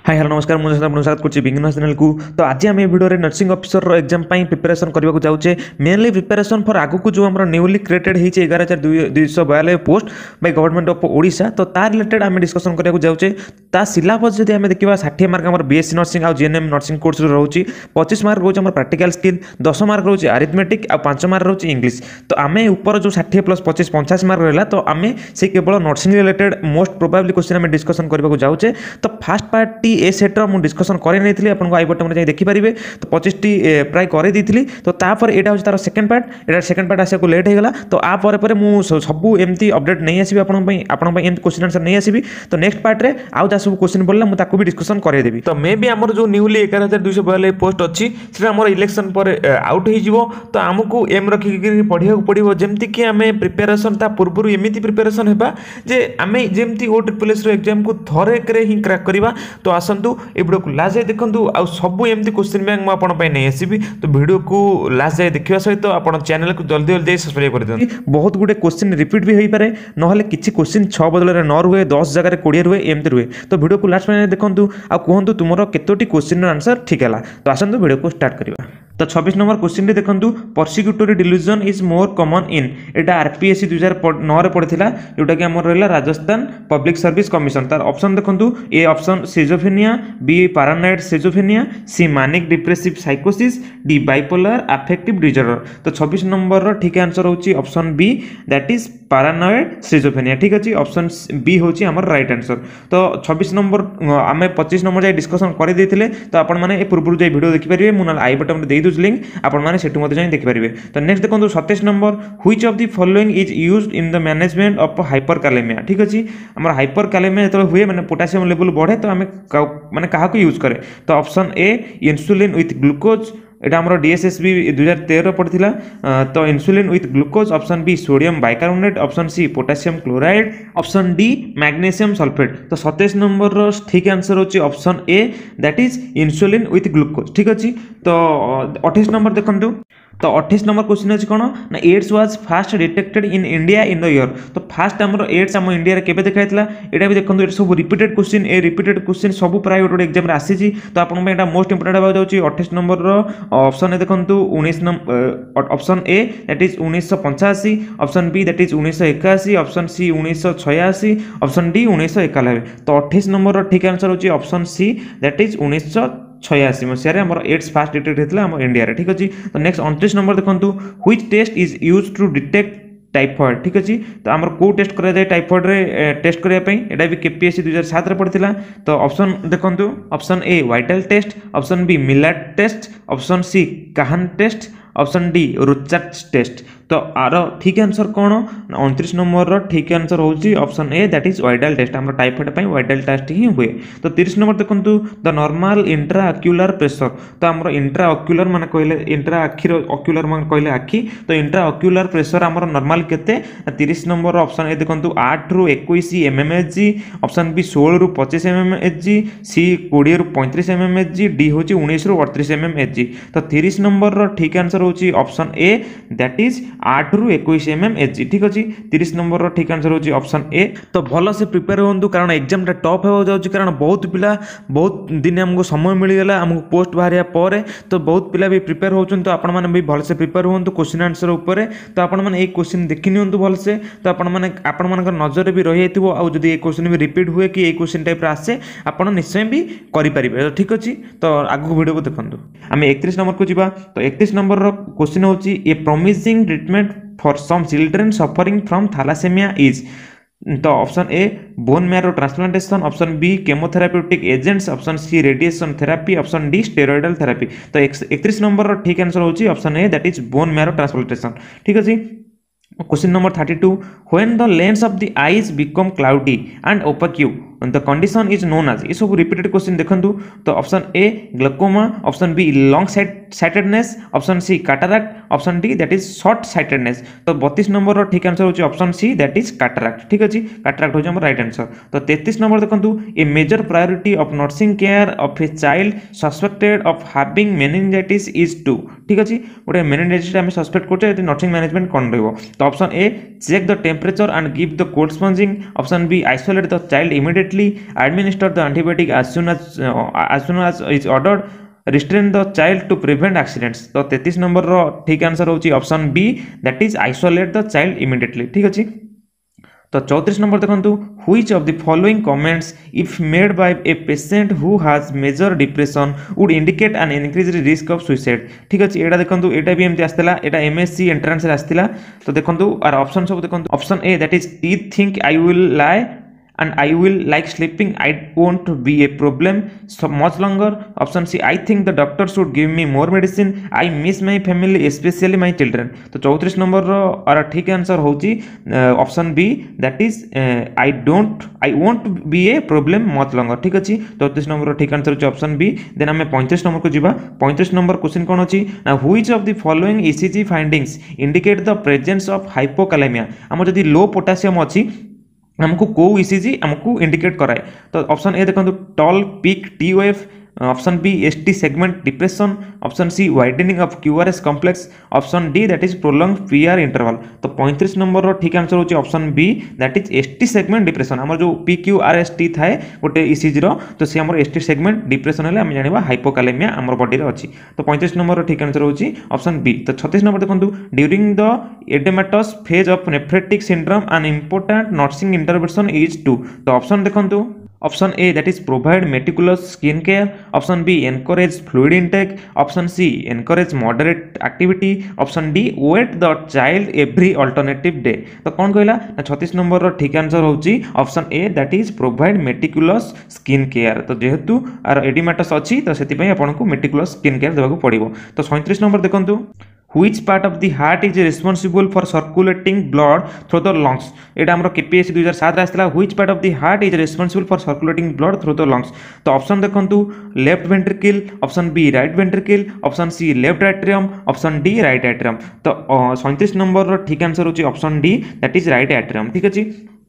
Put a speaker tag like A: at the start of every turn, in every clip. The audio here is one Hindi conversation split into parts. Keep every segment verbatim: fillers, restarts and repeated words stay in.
A: हाय हेलो नमस्कार मुझे स्वागत कर बिगिनर्स चैनल को। तो आज आम video nursing officer exam preparation करने जाऊे मेनली प्रिपरेशन फॉर आगू जो आम न्यूली क्रिएटेड होती एगार हजार दुईश बयानबे post by government of Odisha. तो तार रिलेटेड आम डिस्कसन करने जाऊे ता सिलेबस जब आम देखा षाठी मार्क आम बीएससी नर्सिंग और जीएनएम नर्सिंग कोर्स रोचे पच्चीस मार्क रोचे प्राक्टिकल स्किल दस मार्क रोचे आरिथमेटिक और पांच मार्क रोचे इंग्लिश। तो आम ऊपर जो षाठी प्लस पच्चीस पंचाश मार्क रहा तो आम से केवल nursing related most probably question आम डिस्कसन करने जाऊे। तो फास्ट पार्ट ए सेट्र मुझे डिस्कसन कर आपको आई बटन में देखिपारे। तो पच्चीस टी प्राय कर तो तापर यहाँ हूँ तार सेकेंड पार्ट यहाँ सेकेंड पार्ट आसा लेट होगा। तो आपर मुझे सब एमती अपडेट नहीं आसबि आपंपाई क्वेश्चन आंसर नहीं आसबि। तो नेक्स्ट पार्ट में आउ जहाँ सब क्वेश्चन पड़ा मुझे भी डिस्कसन करदेवी। तो मे भी आम जो न्यूली एगार हजार दुईश बयानबे पोस्ट अच्छी से आम इलेक्शन पर आउट हो तो आमको एम रखिक पढ़ा पड़ो जमती कि आम प्रिपेरेसन पूर्व एमती प्रिपेरेसन होगा जे आम जमती ओ ट्रिपल एस एग्जाम को थरे ही क्रैक करवा। तो आसतु ए वीडियो को लास्ट जाए देखो आ सब एमती क्वेश्चन बैंक मुझे नहीं आसबि। तो वीडियो को लास्ट जाए देखा सहित आप चैनल को जल्दी जल्दी सब्सक्राइब कर दिखाँ। बहुत गुटे क्वेश्चन रिपीट भी हो पाए ना किसी क्वेश्चन छः बदल न रुए दस जगह कोड़े रुए एमती रुए। तो वीडियो को लास्ट में देखो आ कहतु तुम केतोटी क्वेश्चन आंसर ठीक है। तो आसतु वीडियो को स्टार्ट करवा। तो छब्बीस नंबर क्वेश्चन देखो persecutory delusion is more common in एटा आरपीएससी दुई हजार नौ पड़ता जोटा कि आम रहा राजस्थान पब्लिक सर्विस कमिशन। तार ऑप्शन देखो A option schizophrenia B paranoid schizophrenia C manic depressive साइकोसिस डी बाइपोलर अफेक्टिव डिसऑर्डर। तो छब्बीस नंबर ठीक आंसर होची option B that is paranoid schizophrenia. ठीक अच्छे ऑप्शन बी होची हमर राइट आंसर। तो छब्बीस नंबर आम पच्चीस नंबर जाए डिस्कसन कर देते तो आपण मैंने पूर्व जाए वीडियो देखिपारे मुझे आई बटन में दे लिंक आपने से देखिपारे। तो नेक्स्ट देखो सत्ताईस number which of the following is used in the management of hyperkalaemia. ठीक अच्छे आम हाइपरकालेमिया जो हुए मैंने पोटासियम लेवल बढ़े तो आम माने क्या यूज करे। तो option A insulin with glucose एटा हमर डीएसएसबी दुई हजार तेरह पड़ता। तो insulin with glucose option B sodium bicarbonate option C potassium chloride option D magnesium sulphate. तो सत्ताईस नंबर ठीक आंसर होची option A that is insulin with glucose. ठीक अच्छे। तो अट्ठाईस नंबर देखो तो अट्ठाईस नंबर क्वेश्चन अच्छी कौन ना AIDS was first detected in India in the year. तो फास्ट आम एड्स आम इंडिया केबे देखा यहाँ भी देखो ये सब रिपीटेड क्वेश्चन ए रिपीटेड क्वेश्चन सब प्राय गोटे एग्जाम आसी। तो आपको मोस्ट इंपोर्टेंट होगा जाऊँगी अट्ठाईस नंबर ऑप्शन ए देखो उन्नीस number option A that is उन्नीस पंचाशी ऑप्शन बी दैट इज उन्नीस एकाशी ऑप्शन सी उन्नीस छयाशी ऑप्शन डी उन्नीस एकानबे। तो अट्ठाईस नंबर ठीक आंसर होची ऑप्शन सी दैट इज उन्नीस छयाशी मसीह आम एड्स फास्ट डिटेक्ट होता है इंडिया। ठीक अच्छे। तो नेक्स्ट उनतीस नंबर देखो which test is use to detect typhoid. ठीक अच्छे। तो आम को टेस्ट कराए टाइफॉइड रे टेस्ट करने यहाँ भी केपीएससी दुई हजार सात पड़ता। तो ऑप्शन देखो option A Widal test option B मिलाट test option C Kahn test option D रुचार्च टेस्ट। तो आर ठीक आंसर कौन उनतीस नंबर ठीक आंसर होची option A that is Widal test आम टाइफॉइड वाइटल टेस्ट ही हुए। तो तीस नंबर देखो the normal intra ocular pressure. तो आम इंट्रा अक्यूलर मान कहले इंट्रा आखिर अक्यूलर मान कहले आखि तो इंट्रा अक्यूलर प्रेशर आम नॉर्मल केते तीस नंबर ऑप्शन ए देखो आठ रु इक्कीस M M H G option B सोलह रु पच्चीस M M H G C बीस रु पैंतीस M M H G D हूँ उन्नीस रु अड़तीस एम एम एच जी। तो तीस नंबर ठीक आंसर होची ऑप्शन ए दैट इज आठ रु इक्कीस एम एम एच जी। ठीक अच्छे। तीस नंबर ठीक आंसर होची ऑप्शन ए। तो भल से प्रिपेयर होंतु कारण एग्जाम टा टफ हो जाउची कारण बहुत पिला बहुत दिन आमको समय मिलगला आमको पोस्ट बाहरिया पर। तो बहुत पिला भी प्रिपेयर होचन। तो आपण माने भी भल से प्रिपेयर होंतु क्वेश्चन आंसर ऊपर। तो आपण माने एक क्वेश्चन देखि नियंतु भल से। तो आपण माने आपण मानकर नजर भी रही जाइतिबो आ जदी एक क्वेश्चन भी रिपीट हुए कि एक क्वेश्चन टाइप आसे आपण निश्चय भी करि परिबे। ठीक अच्छे। तो आगु वीडियो को देखंतु आम इकतीस नंबर को जीवा। तो इकतीस नंबर क्वेश्चन होची a promising treatment for some children suffering from thalassaemia is. तो option A bone marrow transplantation option B chemotherapeutic agents option C radiation therapy option D steroidal therapy. तो इकतीस नंबर ठीक आंसर होची option A that is bone marrow transplantation. ठीक अच्छे। Question number thirty two when the lens of the eyes become cloudy and opaque the condition is known as. ये सब रिपीटेड क्वेश्चन देखंतु। तो option A glaucoma option B long sightedness option C cataract option D that is short sightedness. तो बत्तीस नंबर ठीक आंसर होची option C that is cataract. ठीक अच्छे। कैटरैक्ट होची हमर राइट आंसर। तो तैंतीस नंबर देखंतु a major priority of nursing care of a child suspected of having meningitis is to. ठीक अच्छे। गोटे मेनिंजाइटिस आम सस्पेक्ट करते नर्सिंग मैनेजमेंट कौन रहिबो। तो option A check the temperature and give the cold sponging option B isolate the child immediately immediately administer the antibiotic as soon as uh, as soon as is ordered, restrain the child to prevent accidents। तो तैंतीस नंबर रो ठीक आंसर होची option B, that is isolate the child immediately. ठीक अछि। तो चौंतीस नंबर देखंतु, which of the following comments if made by a patient who has major depression would indicate an increased risk of suicide. ठीक अछि। एटा देखंतु, एटा भी एमती आस्तिला, एटा एमएससी एंट्रेंस रे आस्तिला। तो देखंतु आर ऑप्शन सब देखंतु, ऑप्शन ए दैट इज टी think I will lie and I will like sleeping, I won't be a problem so much longer। Option C, I think the doctor should give me more medicine, I miss my family especially my children। तो चौंतीस नंबर रो और ठीक आंसर होची option B, that is I don't I won't be a problem much longer. ठीक अछि। चौंतीस नंबर रो ठीक आंसर होची ऑप्शन बी। देन हमें पैंतीस नंबर को जीवा। पैंतीस नंबर क्वेश्चन कोन अछि ना, which of the following ECG findings indicate the presence of hypokalaemia. हम जदी लो पोटेशियम अछि हमको को ईसीजी हमको इंडिकेट कराए। तो ऑप्शन ए देखो, tall peak T wave. Option B ST segment depression. Option C widening of QRS complex. Option D that is prolong PR interval. तो पैंतीस नंबर रो ठीक आंसर होची option B, that is ST segment depression. हमर जो पीक्यूआरएसटी थाए गोटे ईसीजी रो, तो से हमर एसटी सेगमेंट डिप्रेशन हेले हम जानिबा हाइपोकालेमिया हमर बॉडी रे अछि। तो पैंतीस नंबर रो ठीक आंसर होची ऑप्शन बी। तो छत्तीस नंबर देखंतु, during the oedematous phase of nephrotic syndrome an important nursing intervention is to. तो ऑप्शन देखंतु, option A that is provide meticulous skin care. Option B encourage fluid intake. Option C encourage moderate activity. Option D weight the child every alternative day. तो कौन कहला ना, छत्तीस नंबर रो ठीक आंसर होची option A, that is provide meticulous skin care. तो जेहेतु आर एडिमाटस अछि तो सेति पई आपन को मेटिकुलस स्किन केयर देबाको पड़िबो। तो सैंतीस नंबर देखंतु, which part of the heart is responsible for circulating blood through the lungs। एटा हमरो केपीएससी दो हज़ार सात रे आस्तिला, which part of the heart is responsible for circulating blood through the lungs। तो ऑप्शन देखंतु, left ventricle. Option B right ventricle. Option C left atrium. Option D right atrium. तो सैंतीस नंबर रो ठीक आंसर होची option D, that is right atrium. ठीक अछि।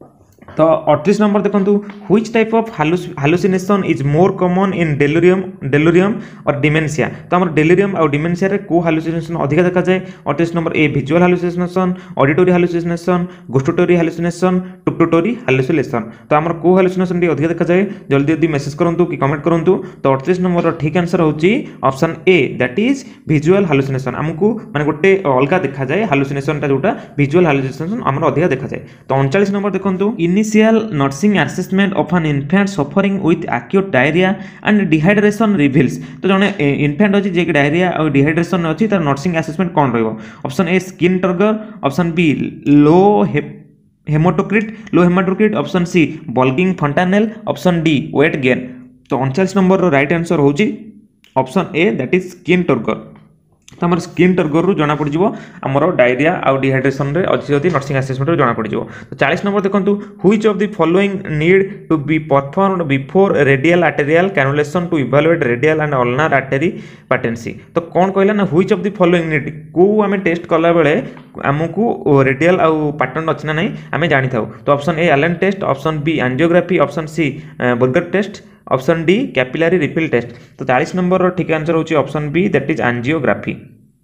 A: तो अड़तीस नंबर देखंतु, which type of hallucination is more common in delirium delirium और डिमेंशिया। तो हमर डेलिरियम और डिमेंशिया रे को हालुसिनेशन अधिक देखा जाए। अड़तीस number A visual hallucination, auditory hallucination, gustatory hallucination, tactile hallucination. तो हमर को हालुसिनेशन डी अधिक देखा जाए, जल्दी जल्दी मेसेज करंतु कि कमेंट करंतु। तो अड़तीस नंबर रो ठीक आंसर होची option A, that is visual hallucination. हमको माने गोटे अलगा देखा जाए हालुसिनेशन टा, जोटा विजुअल हालुसिनेशन हमर अधिक देखा जाए। तो उनचास नंबर देखंतु, Initial nursing assessment of an infant suffering with acute diarrhea and dehydration reveals। तो जने इन्फेंट अछि जे डायरिया और डिहाइड्रेशन अछि, तार नर्सिंग असेसमेंट कोन रहइबो। Option A skin turgor. Option B low haematocrit low haematocrit. Option C bulging fontanelle. Option D weight gain. तो उनचास नंबर रो राइट आंसर होची option A, that is skin turgor. तो आम स्किन टर्गर रु जना पड़ो आमर डायरिया आउ डिहाइड्रेशन रे अच्छी अच्छी नर्सिंग असेसमेंट जना पड़ो। तो चालीस नंबर देखो, which of the following need to be performed before radial arterial cannulation to evaluate radial and ulnar artery patency. तो कौन कहला ना, which of the following need को आम टेस्ट कला बेले आमको रेडियल आउ पैटर्न अच्छी ना नहीं आम जानी था। तो option A Allen test. Option B angiography. Option C Buerger test. Option D capillary refill test. तो चालीस नंबर रो ठीक आंसर होची option B, that is angiography.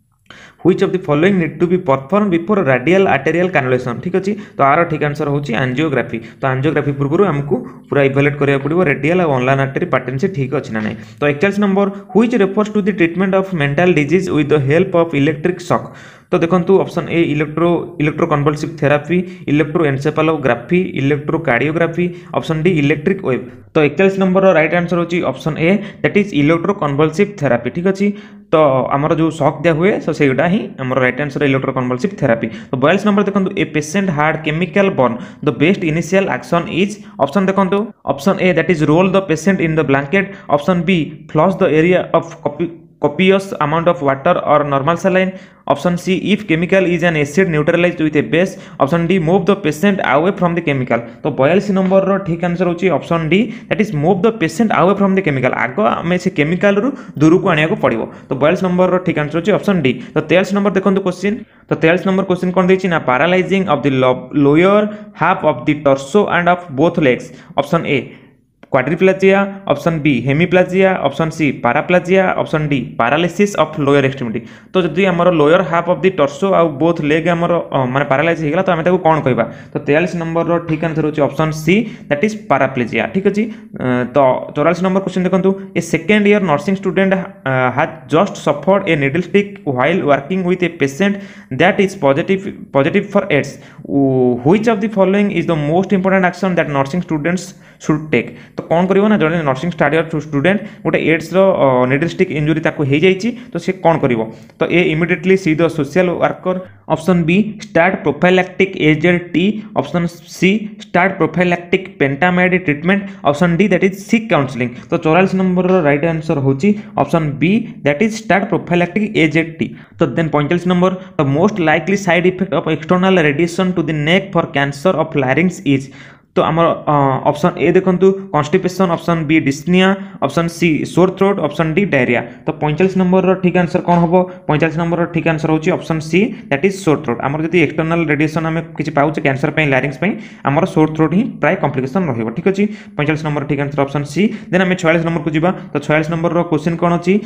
A: Which of the following need to be perform before radial arterial cannulation. ठीक अछि। तो आर ठीक आंसर होची एंजियोग्राफी। तो एंजियोग्राफी पूर्व हमको पूरा इवैल्यूएट करिया पड़िबो रेडियल और अनलाइन आर्टरी पैटर्न से ठीक अछि ना नहीं। तो इकतालीस number, which refers to the treatment of mental disease with the help of electric shock. तो देखंतु option A electro electroconvulsive therapy, electroencephalography, electrocardiography. Option D electric wave. तो इकतालीस नंबर रो राइट आंसर होची option A, that is electroconvulsive therapy. ठीक अछि। तो आमर जो शॉक दिया हुए सो सेटा ही आमर राइट आंसर इलेक्ट्रोकन्वल्सिव थेरापी। तो बयालीस नंबर देखंतु, a patient had chemical burn the best initial action is. Option देखंतु, option A that is roll the patient in the blanket. Option B flush the area of copious amount of water or normal saline। Option C, if chemical is an acid neutralized with a base। Option D, move the patient away from the chemical। तो बयालीस नंबर रो ठीक आंसर होची option D, that is move the patient away from the chemical. आगो आमे से केमिकल रु दूर को आनिया को पड़िबो। तो बयालीस नंबर रो ठीक आंसर होची ऑप्शन डी। तो तेईस नंबर देखंतु क्वेश्चन। तो तेईस नंबर क्वेश्चन कोन देछि ना, paralysing of the lower half of the torso and of both legs. Option A quadriplegia, option B hemiplegia, option C paraplegia, option D paralysis of lower extremity. तो जदि हमर lower half of the torso आ बोथ लेग हमर माने पैरालाइज हेगला तो हम ताको कोन कहबा। तो तैंतालीस नंबर रो ठीक आंसर होची option C that is paraplegia. ठीक अछि। तो चौरासी नंबर क्वेश्चन देखंतु a second year nursing student has just suffered a needle stick while working with a patient that is positive positive for AIDS. Which of the following is the most important action that nursing students should take. तो कौन करिवो ना जने नर्सिंग स्टार्ट ईयर स्टूडेंट गोटे एड्स रो नीडल स्टिक इंजुरी ताको हे जाईची तो से कौन करिवो। तो A immediately see the social worker, option B start prophylactic AZT, option C start prophylactic pentamidine treatment, option D that is seek counselling. तो चौरालीस नंबर रो राइट आंसर होची option B that is start prophylactic AZT. तो देन पैंतालीस number the most likely side effect of external radiation to the neck for cancer of larynx is. तो आमर ऑप्शन ए देखंतु constipation, option B dyspnoea, option C sore throat, option D diarrhoea. तो पैंतालीस नंबर रो ठीक आंसर कौन होबो। पैंतालीस नंबर रो ठीक आंसर होची option C that is sore throat. आमर जति एक्सटर्नल रेडिएशन हमें किछि पाउचे कैंसर पे लैरिंग्स पे आमर सोर थ्रोट ही प्राय कॉम्प्लिकेशन रहइबो। ठीक अछि। पैंतालीस नंबर ठीक आंसर ऑप्शन सी। देन हमें छियालीस नंबर को जिबा। तो छियालीस नंबर रो क्वेश्चन कोन अछि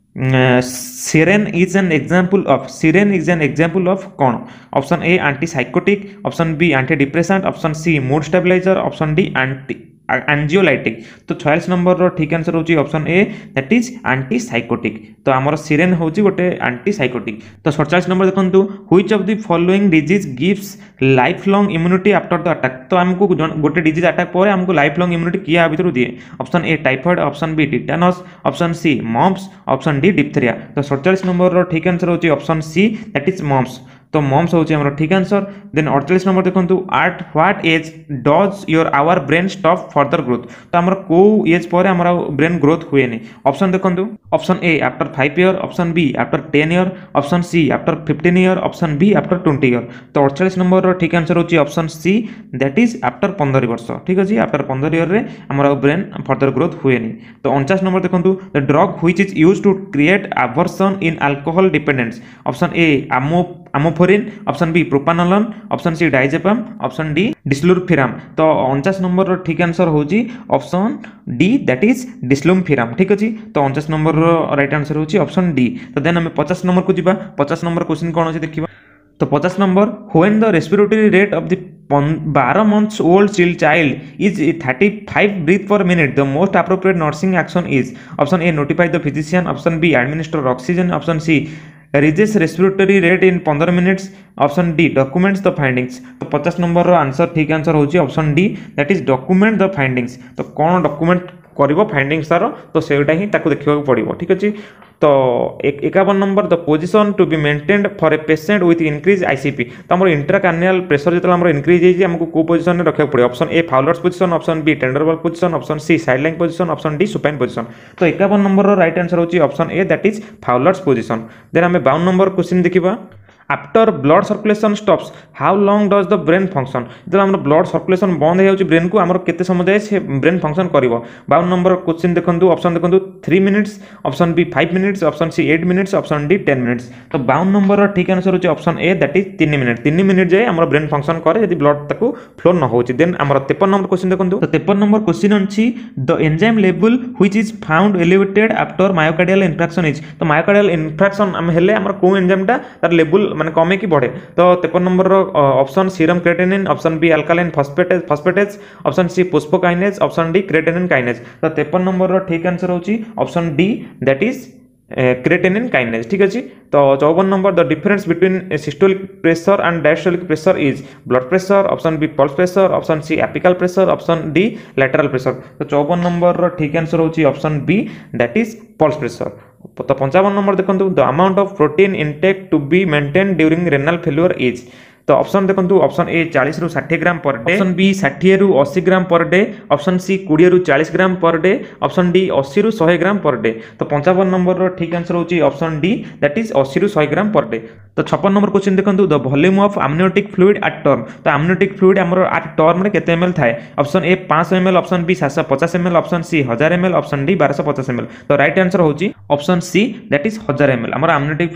A: siren is an example of siren is an example of कौन। Option A antipsychotic, option B antidepressant, option C mood stabiliser, option D anti anxiolytic. तो छियालीस नंबर रो ठीक आंसर होची option A that is antipsychotic. तो हमर सिरेन होची गोटे एंटी साइकोटिक। तो सैंतालीस नंबर देखंतु which of the following disease gives lifelong immunity after the attack. तो हमको गोटे डिजीज अटैक पर हमको लाइफ लॉन्ग इम्यूनिटी किया भीतर दिए। Option A typhoid, option B tetanus, option C mumps, option D diphtheria. तो सैंतालीस नंबर रो ठीक आंसर होची option C that is mumps. तो मम्स होची हमर ठीक आंसर। देन अड़तालीस नंबर देखंतु at what age does your our brain stop further growth. तो हमर को एज पर हमर ब्रेन ग्रोथ हुए नहीं। ऑप्शन देखंतु option A after five year, option B after ten year, option C after fifteen year, option B after twenty year. तो अड़तालीस नंबर रो ठीक आंसर होची option C that is after पंद्रह वर्ष। ठीक अछि। आफ्टर पंद्रह ईयर रे हमर ब्रेन फर्दर ग्रोथ हुए नहीं। तो उनचास नंबर देखंतु the drug which is used to create aversion in alcohol dependence. Option A आमो आमोफोरिन, option B propranolol, option C diazepam, option D disulfiram. तो उनचास नंबर रो ठीक आंसर होची option D that is disulfiram. ठीक अछि। तो उनचास नंबर रो राइट आंसर होची ऑप्शन डी। तो देन हम पचास नंबर को जिबा। पचास नंबर क्वेश्चन कोन अछि देखिबा। तो पचास number when the respiratory rate of the बारह months old child is thirty-five breath per minute, the most appropriate nursing action is। Option A notify the physician, option B administer oxygen, option C reduce respiratory rate in पंद्रह minutes, option D documents the findings. तो पचास नंबर रो आंसर ठीक आंसर होची option D that is document the findings. तो कौन डॉक्यूमेंट करिवो फाइंडिंग्स तार तो सेटा ही ताको देखिबा पड़िबो। ठीक अछि। तो इक्यावन number the position to be maintained for a patient with increase ICP. तो हमर इंट्राकार्नियल प्रेशर जतला हमर इंक्रीज होई हमको को पोजीशन रे रखिया पड़े। Option A Fowler's position, option B Trendelenburg position, option C side lying position, option D supine position. तो इक्यावन नंबर रो राइट आंसर होची option A that is Fowler's position. Then हमें बावन नंबर क्वेश्चन देखिबा। After blood circulation stops how long does the brain function. जब हम ब्लड सर्कुलेशन बंद हो जाउची ब्रेन को हमर केते समय जाय से ब्रेन फंक्शन करिवो। बावन नंबर क्वेश्चन देखंतु ऑप्शन देखंतु three minutes, option B five minutes, option C eight minutes, option D ten minutes. तो बावन नंबर रो ठीक आंसर होची ऑप्शन ए दैट इज तीन मिनिट। तीन मिनिट जाय हमर ब्रेन फंक्शन करे यदि ब्लड ताको फ्लो न होची। देन हमर तिरपन नंबर क्वेश्चन देखंतु। तो तिरपन नंबर क्वेश्चन अछि the enzyme level which is found elevated after myocardial infarction is. तो मायोकार्डियल इंफ्रैक्शन हम हेले हमर को एंजाइमटा तार लेवल माने कमे की बढ़े। तो तिरपन number option serum creatinine, option B alkaline phosphatase phosphatase, option C phosphokinase, option D creatinine kinase. तो तिरपन नंबर ठीक आंसर होची option D that is creatinine kinase. ठीक अछि। तो चौवन number the difference between systolic pressure and diastolic pressure is blood pressure, option B pulse pressure, option C apical pressure, option D lateral pressure. तो चौवन नंबर ठीक आंसर होची option B that is pulse pressure. तो पंचावन नंबर देखंतु the amount of protein intake to be maintain during renal failure is. तो ऑप्शन देखंतु ऑप्शन ए चालीस रु साठ ग्राम पर डे, ऑप्शन बी साठ रु अस्सी ग्राम पर डे, ऑप्शन सी बीस रु चालीस ग्राम पर डे, ऑप्शन डी अस्सी रु सौ ग्राम पर डे। तो पंचावन नंबर रो ठीक आंसर होची ऑप्शन डी दैट इज अस्सी रु सौ ग्राम पर डे। तो छप्पन नंबर क्वेश्चन देखंतु the volume of amniotic fluid at term। तो amniotic fluid हमर at term रे केते एमएल थाए। ऑप्शन ए पाँच सौ एमएल, ऑप्शन बी सात सौ पचास एमएल, ऑप्शन सी एक हज़ार एमएल, ऑप्शन डी बारह सौ पचास एमएल। तो राइट आंसर होची ऑप्शन सी दैट इज एक हज़ार एमएल। हमर amniotic fluid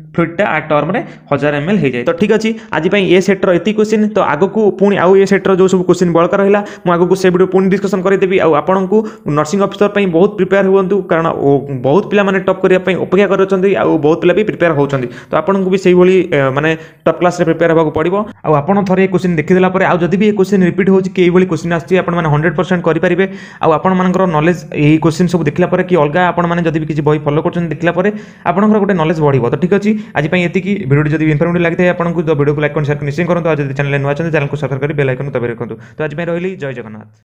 A: फ्लुइडटा आ टर्म रे हजार एम एल हो जाए। तो ठीक अच्छे आज ये सेट्र एति क्वेश्चन तो आग को पुणी आउ ये सेट्र जो सब क्वेश्चन बड़का रहा मुझे आगे से वीडियो पुणी डिस्कसन करदेवी आपन को नर्सिंग ऑफिसर बहुत प्रिपेयर हूँ कारण बहुत पिला माने टॉप करने अपेक्षा कर बहुत पिला भी प्रिपेयर होती तो आपन को भी से माने टॉप क्लास रे प्रिपेयर होगा पड़ो आपन थे क्वेश्चन देखीदेला आदि भी ये क्वेश्चन रिपीट हो क्वेश्चन आसती हंड्रेड परसेंट करेंगे आपण मानकर नॉलेज यही क्वेश्चन सब देखला कि अलग आपण मैंने जब भी किसी बही फॉलो कर देखला आपंकर गोटे नॉलेज बढ़ो। तो ठीक अच्छे आज ये वीडियो जब इनफॉर्मेटिव लगी है आपको वीडियो को लाइक शेयर निश्चय करूँ। आज चैनल नुआ चैनल को सब्सक्राइब कर बेल आइकन दबाई रखुँ। तो आज रही जय जगन्नाथ।